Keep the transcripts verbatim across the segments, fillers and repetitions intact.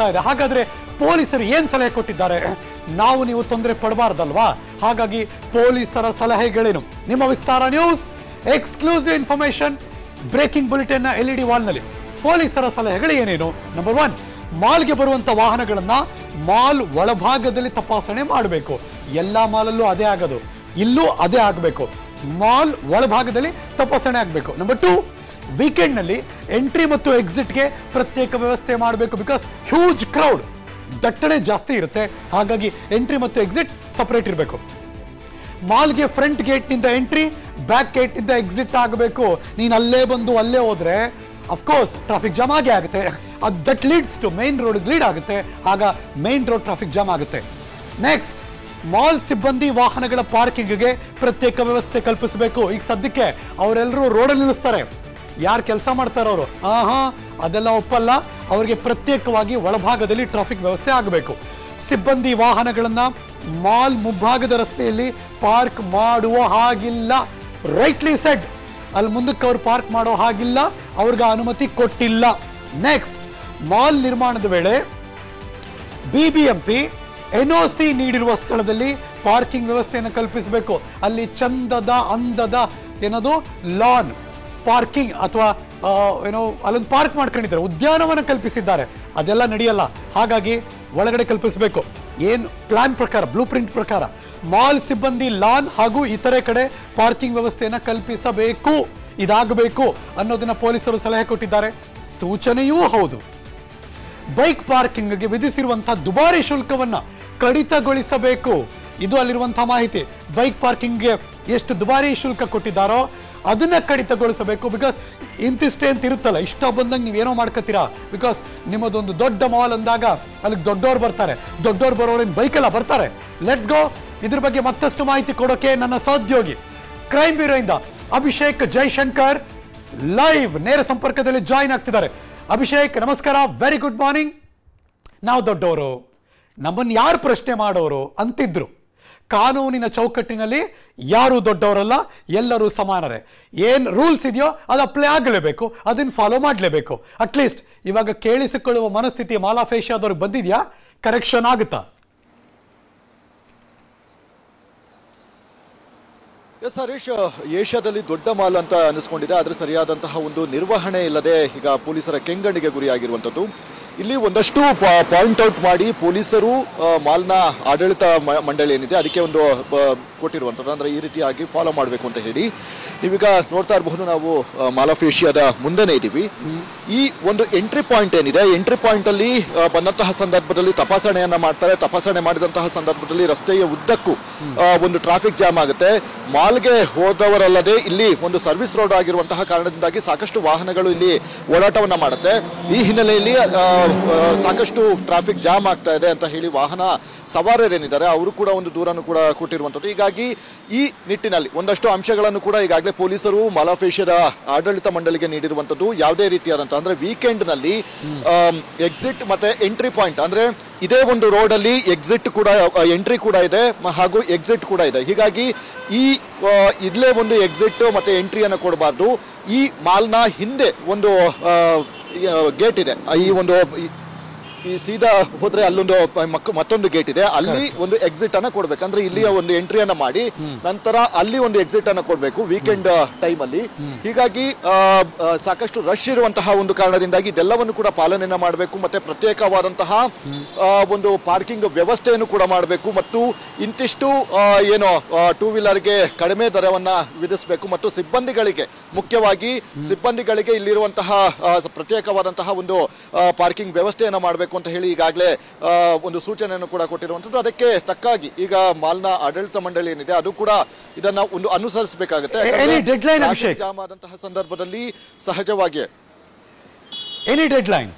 ಆಗ್ತಾ ಇದೆ. ಹಾಗಾದ್ರೆ ಪೊಲೀಸರು ಏನ್ ಸಲಹೆ ಕೊಟ್ಟಿದ್ದಾರೆ? ನಾವು ನೀವು ತೊಂದರೆ ಪಡಬಾರ್ದಲ್ವಾ? ಹಾಗಾಗಿ ಪೊಲೀಸರ ಸಲಹೆಗಳೇನು? ನಿಮ್ಮ Vistara news exclusive information breaking bulletin ನ ಎಲ್ ಇ ಡಿ ವಾಲ್ ನಲ್ಲಿ ಪೊಲೀಸರ ಸಲಹೆಗಳು ಏನೇನು? ನಂಬರ್ ಒನ್, ಮಾಲ್ಗೆ ಬರುವಂತ ವಾಹನಗಳನ್ನ ಮಾಲ್ ಒಳಭಾಗದಲ್ಲಿ ತಪಾಸಣೆ ಮಾಡಬೇಕು. ಎಲ್ಲಾ ಮಾಲಲ್ಲೂ ಅದೇ ಆಗೋದು, ಇಲ್ಲೂ ಅದೇ ಆಗಬೇಕು. ಮಾಲ್ ಒಳಭಾಗದಲ್ಲಿ ತಪಾಸಣೆ ಆಗಬೇಕು. ನಂಬರ್ ಟೂ, ವೀಕೆಂಡ್ ನಲ್ಲಿ ಎಂಟ್ರಿ ಮತ್ತು ಎಕ್ಸಿಟ್ಗೆ ಪ್ರತ್ಯೇಕ ವ್ಯವಸ್ಥೆ ಮಾಡಬೇಕು. ಬಿಕಾಸ್ ಹ್ಯೂಜ್ ಕ್ರೌಡ್, ದಟ್ಟಣೆ ಜಾಸ್ತಿ ಇರುತ್ತೆ. ಹಾಗಾಗಿ ಎಂಟ್ರಿ ಮತ್ತು ಎಕ್ಸಿಟ್ ಸಪರೇಟ್ ಇರಬೇಕು. ಮಾಲ್ಗೆ ಫ್ರಂಟ್ ಗೇಟ್ ನಿಂದ ಎಂಟ್ರಿ, ಬ್ಯಾಕ್ ಗೇಟ್ ನಿಂದ ಎಕ್ಸಿಟ್ ಆಗಬೇಕು. ನೀನು ಅಲ್ಲೇ ಬಂದು ಅಲ್ಲೇ ಹೋದ್ರೆ ಅಫ್ಕೋರ್ಸ್ ಟ್ರಾಫಿಕ್ ಜಾಮ್ ಆಗೇ ಆಗುತ್ತೆ. ಅದು that leads to main road lead ಆಗುತ್ತೆ. ಆಗ ಮೈನ್ ರೋಡ್ ಟ್ರಾಫಿಕ್ ಜಾಮ್ ಆಗುತ್ತೆ. ನೆಕ್ಸ್ಟ್, ಮಾಲ್ ಸಿಬ್ಬಂದಿ ವಾಹನಗಳ ಪಾರ್ಕಿಂಗ್ಗೆ ಪ್ರತ್ಯೇಕ ವ್ಯವಸ್ಥೆ ಕಲ್ಪಿಸಬೇಕು. ಈಗ ಸದ್ಯಕ್ಕೆ ಅವರೆಲ್ಲರೂ ರೋಡಲ್ಲಿ ನಿಲ್ಲಿಸ್ತಾರೆ. ಯಾರು ಕೆಲಸ ಮಾಡ್ತಾರೋ ಅವರು ಆಹಾ ಅದೆಲ್ಲ ಒಪ್ಪಲ್ಲ. ಅವರಿಗೆ ಪ್ರತ್ಯೇಕವಾಗಿ ಒಳಭಾಗದಲ್ಲಿ ಟ್ರಾಫಿಕ್ ವ್ಯವಸ್ಥೆ ಆಗಬೇಕು. ಸಿಬ್ಬಂದಿ ವಾಹನಗಳನ್ನ ಮಾಲ್ ಮುಂಭಾಗದ ರಸ್ತೆಯಲ್ಲಿ ಪಾರ್ಕ್ ಮಾಡುವ ಹಾಗಿಲ್ಲ. ರೈಟ್ಲಿ ಸೆಡ್, ಅಲ್ಲಿ ಮುಂದಕ್ಕೆ ಅವ್ರು ಪಾರ್ಕ್ ಮಾಡೋ ಹಾಗಿಲ್ಲ, ಅವ್ರಿಗೆ ಅನುಮತಿ ಕೊಟ್ಟಿಲ್ಲ. ನೆಕ್ಸ್ಟ್, ಮಾಲ್ ನಿರ್ಮಾಣದ ವೇಳೆ ಬಿಬಿಎಂಪಿ ಎನ್ ಒ ಸಿ ನೀಡಿರುವ ಸ್ಥಳದಲ್ಲಿ ಪಾರ್ಕಿಂಗ್ ವ್ಯವಸ್ಥೆಯನ್ನು ಕಲ್ಪಿಸಬೇಕು. ಅಲ್ಲಿ ಚಂದದ ಅಂದದ ಏನದು ಲಾನ್ ಪಾರ್ಕಿಂಗ್ ಅಥವಾ ಏನೋ ಅಲ್ಲೊಂದು ಪಾರ್ಕ್ ಮಾಡ್ಕೊಂಡಿದ್ದಾರೆ, ಉದ್ಯಾನವನ ಕಲ್ಪಿಸಿದ್ದಾರೆ. ಅದೆಲ್ಲ ನಡೆಯಲ್ಲ. ಹಾಗಾಗಿ ಒಳಗಡೆ ಕಲ್ಪಿಸಬೇಕು. ಏನು ಪ್ಲಾನ್ ಪ್ರಕಾರ, ಬ್ಲೂ ಪ್ರಿಂಟ್ ಪ್ರಕಾರ ಮಾಲ್ ಸಿಬ್ಬಂದಿ ಲಾನ್ ಹಾಗೂ ಇತರೆ ಕಡೆ ಪಾರ್ಕಿಂಗ್ ವ್ಯವಸ್ಥೆಯನ್ನು ಕಲ್ಪಿಸಬೇಕು. ಇದಾಗಬೇಕು ಅನ್ನೋದನ್ನ ಪೊಲೀಸರು ಸಲಹೆ ಕೊಟ್ಟಿದ್ದಾರೆ. ಸೂಚನೆಯೂ ಹೌದು. ಬೈಕ್ ಪಾರ್ಕಿಂಗ್ಗೆ ವಿಧಿಸಿರುವಂತಹ ದುಬಾರಿ ಶುಲ್ಕವನ್ನ ಕಡಿತಗೊಳಿಸಬೇಕು. ಇದು ಅಲ್ಲಿರುವಂತಹ ಮಾಹಿತಿ. ಬೈಕ್ ಪಾರ್ಕಿಂಗ್ಗೆ ಎಷ್ಟು ದುಬಾರಿ ಶುಲ್ಕ ಕೊಟ್ಟಿದ್ದಾರೋ ಅದನ್ನ ಕಡಿತಗೊಳಿಸಬೇಕು. ಬಿಕಾಸ್ ಇಂತಿಷ್ಟೇ ಅಂತ ಇರುತ್ತಲ್ಲ, ಇಷ್ಟ ಬಂದಂಗೆ ನೀವೇನೋ ಮಾಡ್ಕೋತೀರಾ. ಬಿಕಾಸ್ ನಿಮ್ಮದೊಂದು ದೊಡ್ಡ ಮಾಲ್ ಅಂದಾಗ ಅಲ್ಲಿಗೆ ದೊಡ್ಡವ್ರು ಬರ್ತಾರೆ. ದೊಡ್ಡವ್ರು ಬರೋರೇನು ಬೈಕೆಲ್ಲ ಬರ್ತಾರೆ. Let's go. ಇದ್ರ ಬಗ್ಗೆ ಮತ್ತಷ್ಟು ಮಾಹಿತಿ ಕೊಡೋಕೆ ನನ್ನ ಸಹೋದ್ಯೋಗಿ ಕ್ರೈಮ್ ಬ್ಯೂರೋಯಿಂದ ಅಭಿಷೇಕ್ ಜೈಶಂಕರ್ ಲೈವ್ ನೇರ ಸಂಪರ್ಕದಲ್ಲಿ ಜಾಯಿನ್ ಆಗ್ತಿದ್ದಾರೆ. ಅಭಿಷೇಕ್ ನಮಸ್ಕಾರ, ವೆರಿ ಗುಡ್ ಮಾರ್ನಿಂಗ್. ನಾವು ದೊಡ್ಡವರು, ನಮ್ಮನ್ನು ಯಾರು ಪ್ರಶ್ನೆ ಮಾಡೋರು ಅಂತಿದ್ರು. ಕಾನೂನಿನ ಚೌಕಟ್ಟಿನಲ್ಲಿ ಯಾರು ದೊಡ್ಡವರಲ್ಲ, ಎಲ್ಲರೂ ಸಮಾನರೇ. ಏನು ರೂಲ್ಸ್ ಇದೆಯೋ ಅದು ಅಪ್ಲೈ ಆಗಲೇಬೇಕು, ಅದನ್ನು ಫಾಲೋ ಮಾಡಲೇಬೇಕು. ಅಟ್ಲೀಸ್ಟ್ ಇವಾಗ ಕೇಳಿಸಿಕೊಳ್ಳುವ ಮನಸ್ಥಿತಿ ಮಾಲಾಫೇಶಿಯಾದವ್ರಿಗೆ ಬಂದಿದೆಯಾ? ಕರೆಕ್ಷನ್ ಆಗುತ್ತಾ? ಎಸ್ ಹರೀಶ್, ಏಷ್ಯಾದಲ್ಲಿ ದೊಡ್ಡ ಮಾಲ್ ಅಂತ ಅನಿಸ್ಕೊಂಡಿದೆ. ಆದರೆ ಸರಿಯಾದಂತಹ ಒಂದು ನಿರ್ವಹಣೆ ಇಲ್ಲದೆ ಈಗ ಪೊಲೀಸರ ಕೆಂಗಣ್ಣಿಗೆ ಗುರಿಯಾಗಿರುವಂಥದ್ದು. ಇಲ್ಲಿ ಒಂದಷ್ಟು ಪಾಯಿಂಟ್ ಔಟ್ ಮಾಡಿ ಪೊಲೀಸರು ಮಾಲ್ನ ಆಡಳಿತ ಮಂಡಳಿ ಏನಿದೆ ಅದಕ್ಕೆ ಒಂದು ಕೊಟ್ಟಿರುವಂಥದ್ದು. ಅಂದರೆ ಈ ರೀತಿಯಾಗಿ ಫಾಲೋ ಮಾಡಬೇಕು ಅಂತ ಹೇಳಿ. ನೀವೀಗ ನೋಡ್ತಾ ಇರಬಹುದು, ನಾವು ಮಾಲ್ ಆಫ್ ಏಷ್ಯಾದ ಮುಂದೆನೇ ಇದ್ದೀವಿ. ಈ ಒಂದು ಎಂಟ್ರಿ ಪಾಯಿಂಟ್ ಏನಿದೆ, ಎಂಟ್ರಿ ಪಾಯಿಂಟ್ ಅಲ್ಲಿ ಬಂದಂತಹ ಸಂದರ್ಭದಲ್ಲಿ ತಪಾಸಣೆಯನ್ನ ಮಾಡ್ತಾರೆ. ತಪಾಸಣೆ ಮಾಡಿದಂತಹ ಸಂದರ್ಭದಲ್ಲಿ ರಸ್ತೆಯ ಉದ್ದಕ್ಕೂ ಒಂದು ಟ್ರಾಫಿಕ್ ಜಾಮ್ ಆಗುತ್ತೆ. ಮಾಲ್ಗೆ ಹೋದವರಲ್ಲದೆ ಇಲ್ಲಿ ಒಂದು ಸರ್ವಿಸ್ ರೋಡ್ ಆಗಿರುವಂತಹ ಕಾರಣದಿಂದಾಗಿ ಸಾಕಷ್ಟು ವಾಹನಗಳು ಇಲ್ಲಿ ಓಡಾಟವನ್ನ ಮಾಡುತ್ತೆ. ಈ ಹಿನ್ನೆಲೆಯಲ್ಲಿ ಸಾಕಷ್ಟು ಟ್ರಾಫಿಕ್ ಜಾಮ್ ಆಗ್ತಾ ಇದೆ ಅಂತ ಹೇಳಿ ವಾಹನ ಸವಾರರೇನಿದ್ದಾರೆ ಅವರು ಕೂಡ ಒಂದು ದೂರನ್ನು ಕೂಡ ಕೊಟ್ಟಿರುವಂಥದ್ದು. ಹೀಗಾಗಿ ಈ ನಿಟ್ಟಿನಲ್ಲಿ ಒಂದಷ್ಟು ಅಂಶಗಳನ್ನು ಕೂಡ ಈಗಾಗಲೇ ಪೊಲೀಸರು ಮಾಲ್ ಆಫ್ ಏಷ್ಯಾದ ಆಡಳಿತ ಮಂಡಳಿಗೆ ನೀಡಿರುವಂಥದ್ದು. ಯಾವುದೇ ರೀತಿಯಾದಂತಹ ಅಂದ್ರೆ ವೀಕೆಂಡ್ ನಲ್ಲಿ ಎಕ್ಸಿಟ್ ಮತ್ತೆ ಎಂಟ್ರಿ ಪಾಯಿಂಟ್, ಅಂದ್ರೆ ಇದೇ ಒಂದು ರೋಡ್ ಅಲ್ಲಿ ಎಕ್ಸಿಟ್ ಕೂಡ ಎಂಟ್ರಿ ಕೂಡ ಇದೆ ಹಾಗೂ ಎಕ್ಸಿಟ್ ಕೂಡ ಇದೆ. ಹೀಗಾಗಿ ಈ ಇಲ್ಲೇ ಒಂದು ಎಕ್ಸಿಟ್ ಮತ್ತೆ ಎಂಟ್ರಿಯನ್ನು ಕೊಡಬಾರ್ದು. ಈ ಮಾಲ್ನ ಹಿಂದೆ ಒಂದು ಗೇಟ್ ಇದೆ. ಈ ಒಂದು ಈ ಸೀದಾ ಹೋದ್ರೆ ಅಲ್ಲೊಂದು ಮತ್ತೊಂದು ಗೇಟ್ ಇದೆ, ಅಲ್ಲಿ ಒಂದು ಎಕ್ಸಿಟ್ ಅನ್ನ ಕೊಡ್ಬೇಕು. ಅಂದ್ರೆ ಇಲ್ಲಿ ಒಂದು ಎಂಟ್ರಿಯನ್ನ ಮಾಡಿ ನಂತರ ಅಲ್ಲಿ ಒಂದು ಎಕ್ಸಿಟ್ ಅನ್ನ ಕೊಡ್ಬೇಕು ವೀಕೆಂಡ್ ಟೈಮ್ ಅಲ್ಲಿ. ಹೀಗಾಗಿ ಸಾಕಷ್ಟು ರಶ್ ಇರುವಂತಹ ಒಂದು ಕಾರಣದಿಂದಾಗಿ ಇದೆಲ್ಲವನ್ನು ಕೂಡ ಪಾಲನೆಯನ್ನ ಮಾಡಬೇಕು. ಮತ್ತೆ ಪ್ರತ್ಯೇಕವಾದಂತಹ ಒಂದು ಪಾರ್ಕಿಂಗ್ ವ್ಯವಸ್ಥೆಯನ್ನು ಕೂಡ ಮಾಡಬೇಕು. ಮತ್ತು ಇಂತಿಷ್ಟು ಏನು ಟೂ ವೀಲರ್ಗೆ ಕಡಿಮೆ ದರವನ್ನ ವಿಧಿಸಬೇಕು. ಮತ್ತು ಸಿಬ್ಬಂದಿಗಳಿಗೆ, ಮುಖ್ಯವಾಗಿ ಸಿಬ್ಬಂದಿಗಳಿಗೆ ಇಲ್ಲಿರುವಂತಹ ಪ್ರತ್ಯೇಕವಾದಂತಹ ಒಂದು ಪಾರ್ಕಿಂಗ್ ವ್ಯವಸ್ಥೆಯನ್ನ ಮಾಡಬೇಕು ಅಂತ ಹೇಳಿ ಈಗಾಗಲೇ ಒಂದು ಸೂಚನೆಯನ್ನು ಕೂಡ ಕೊಟ್ಟಿರುವಂತದ್ದು. ಅದಕ್ಕೆ ತಕ್ಕಾಗಿ ಈಗ ಮಾಲ್ನ ಆಡಳಿತ ಮಂಡಳಿ ಏನಿದೆ ಅದು ಕೂಡ ಇದನ್ನ ಒಂದು ಅನುಸರಿಸಬೇಕಾಗುತ್ತೆ. ಜಾಮ್ ಆದಂತಹ ಸಂದರ್ಭದಲ್ಲಿ ಸಹಜವಾಗಿ ಎನಿ ಡೆಡ್ಲೈನ್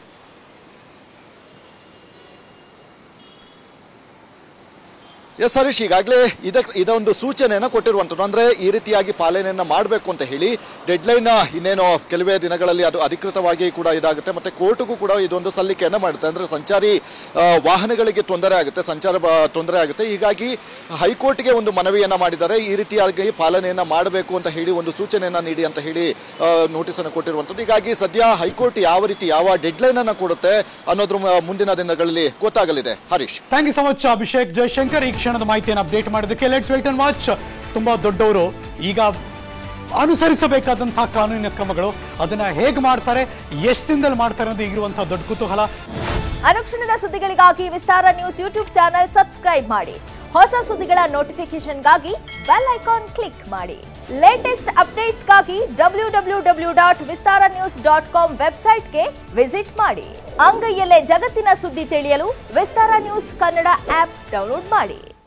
ಎಸ್ ಹರೀಶ್, ಈಗಾಗಲೇ ಇದಕ್ಕೆ ಇದೊಂದು ಸೂಚನೆಯನ್ನು ಕೊಟ್ಟಿರುವಂಥದ್ದು. ಅಂದರೆ ಈ ರೀತಿಯಾಗಿ ಪಾಲನೆಯನ್ನು ಮಾಡಬೇಕು ಅಂತ ಹೇಳಿ ಡೆಡ್ಲೈನ್ ಇನ್ನೇನು ಕೆಲವೇ ದಿನಗಳಲ್ಲಿ ಅದು ಅಧಿಕೃತವಾಗಿ ಕೂಡ ಇದಾಗುತ್ತೆ. ಮತ್ತು ಕೋರ್ಟ್ಗೂ ಕೂಡ ಇದೊಂದು ಸಲ್ಲಿಕೆಯನ್ನು ಮಾಡುತ್ತೆ. ಅಂದರೆ ಸಂಚಾರಿ ವಾಹನಗಳಿಗೆ ತೊಂದರೆ ಆಗುತ್ತೆ, ಸಂಚಾರ ತೊಂದರೆ ಆಗುತ್ತೆ. ಹೀಗಾಗಿ ಹೈಕೋರ್ಟ್ಗೆ ಒಂದು ಮನವಿಯನ್ನು ಮಾಡಿದ್ದಾರೆ. ಈ ರೀತಿಯಾಗಿ ಪಾಲನೆಯನ್ನು ಮಾಡಬೇಕು ಅಂತ ಹೇಳಿ ಒಂದು ಸೂಚನೆಯನ್ನು ನೀಡಿ ಅಂತ ಹೇಳಿ ನೋಟಿಸನ್ನು ಕೊಟ್ಟಿರುವಂಥದ್ದು. ಹೀಗಾಗಿ ಸದ್ಯ ಹೈಕೋರ್ಟ್ ಯಾವ ರೀತಿ ಯಾವ ಡೆಡ್ಲೈನ್ ಅನ್ನು ಕೊಡುತ್ತೆ ಅನ್ನೋದ್ರ ಮುಂದಿನ ದಿನಗಳಲ್ಲಿ ಗೊತ್ತಾಗಲಿದೆ. Harish, thank you so much Abhishek Jayashankar. ಈ ಕ್ಷಣದ ಮಾಹಿತಿಯನ್ನು ಅಪ್ಡೇಟ್ ಮಾಡೋದಕ್ಕೆ ಲೆಟ್ಸ್ ವೇಟ್ ಅಂಡ್ ವಾಚ್. ತುಂಬಾ ದೊಡ್ಡವರು ಈಗ ಅನುಸರಿಸಬೇಕಾದಂತಹ ಕಾನೂನಿನ ಕ್ರಮಗಳು ಅದನ್ನ ಹೇಗೆ ಮಾಡ್ತಾರೆ, ಎಷ್ಟು ದಿನದಲ್ಲಿ ಮಾಡ್ತಾರೆ ಅನ್ನೋದು ಈಗಿರುವಂತಹ ದೊಡ್ಡ ಕುತೂಹಲ. ಅನುಕ್ಷಣದ ಸುದ್ದಿಗಳಿಗಾಗಿ Vistara news YouTube channel subscribe ಮಾಡಿ. ಹೊಸ ಸುದ್ದಿಗಳ ನೋಟಿಫಿಕೇಶನ್ಗಾಗಿ ಬೆಲ್ ಐಕಾನ್ ಕ್ಲಿಕ್ ಮಾಡಿ. ಲೇಟೆಸ್ಟ್ ಅಪ್ಡೇಟ್ಸ್ಗಾಗಿ W W W dot Vistara news dot com ವೆಬ್ಸೈಟ್ಗೆ ವಿಸಿಟ್ ಮಾಡಿ. ಅಂಗೈಯಲ್ಲೇ ಜಗತ್ತಿನ ಸುದ್ದಿ ತಿಳಿಯಲು Vistara news Kannada app download ಮಾಡಿ.